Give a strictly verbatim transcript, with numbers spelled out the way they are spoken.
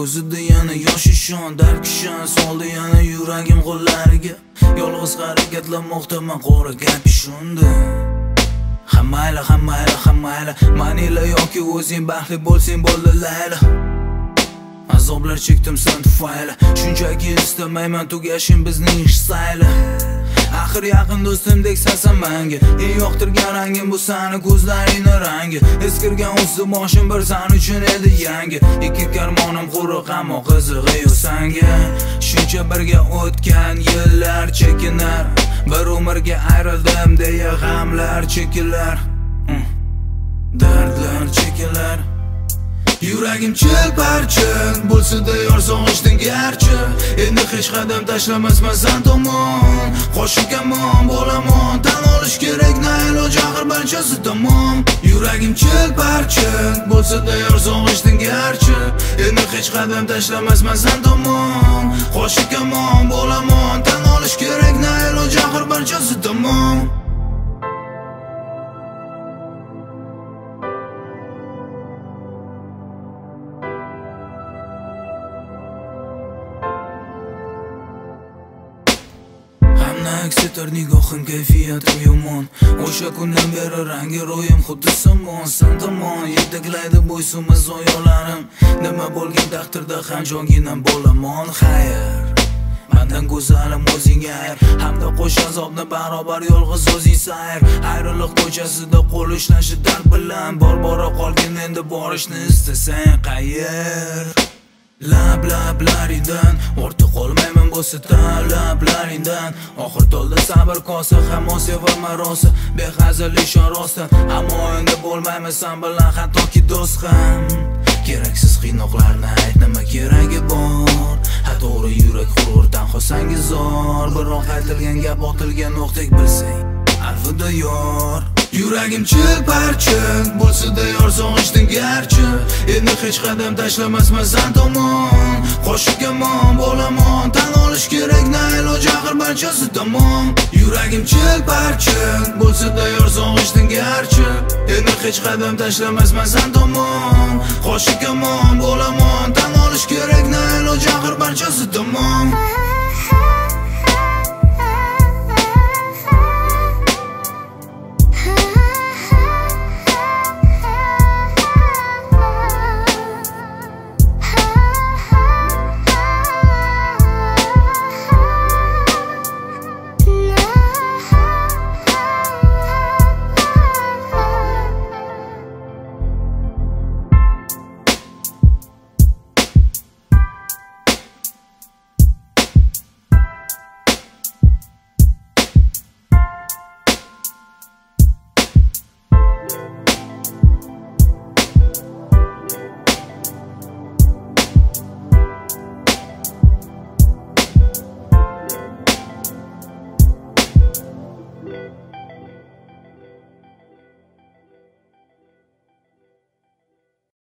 ko'zida yana yosh ishon, dard kishan soldi yana yuragim qo'llariga. Yolg'iz harakatlanmoqdaman qora kapishonda. Hammayla hammayla hammayla manila yoki o'zing baxtli bo'lsang bo'ldi layla. Azoblar chekdim sen tufayli, shunchaki istamayman tugashim bizning ish sayli. Axir yaqin do'stimdek sansan menga, eng yoqtirgan rangim bu sani ko'zlaringning rangi. Eskirgan o'zi boshim bir san uchun edi yangi. Ikki karmonim quruq ammo qizig'i yo'q sanga. Shuncha birga o'tgan yillar chekinar, bir umrga ayrildim deya g'amlar chekilar, dardlar chekilar. Yuragim chil-parchin bo'lsa-da yor sog'ishding garchi. Endi hech qadam tashlamasman san tomon. Qo'shiq kamon bo'laman, tan olish kerak na iloj axir barchasi tamom. Yuragim chil-parchin bo'lsa-da yor sog'ishding garchi. Endi hech qadam tashlamasman san tomon. Qo'shiq kamon bo'laman, tan olish kerak na iloj axir barchasi tamom. Aks etar nigohim, kayfiyatim yomon. O'sha kundan beri rangi ro'yim xuddi somon. San tomon yetaklaydi bo'ysunmas oyoqlarim. Nima bo'lgan taqdirda ham jonginam bo'laman. Xayr, mendan go'zalim o'zingga ayr, hamda qo'sh azobni barobar yolg'iz o'zing sayr. Ayriliq ko'chasida qo'l ushlashi dard bilan, bor bora qolgin endi borishni istasang qayer. Lab lablaringdan ortiq qolmayman bo'lsa talablaringdan. Oxir to'ldi sabr kosa, hamon sevaman rosa, behazil ishon rostdan. Ammo endi bo'lmayman sen bilan hattoki do'st ham. Keraksiz qiynoqlarni ayt, nima keragi bor? Ha to'g'ri yurak hurur, tanho sangi zor. Biroq aytilgan gap otilgan o'qdek bilsang, alvida yor. Yuragim chil-parchin bo'lsa-da yor sog'ishding garchi. Endi hech qadam tashlamasman san tomon. Qo'shiq kamon bo'laman, tan olish kerak na iloj axir barchasi tamom. Yuragim chil-parchin bo'lsa-da yor sog'ishding garchi. Endi hech qadam tashlamasman san tomon. Qo'shiq kamon bo'laman, tan olish kerak na iloj axir barchasi tamom.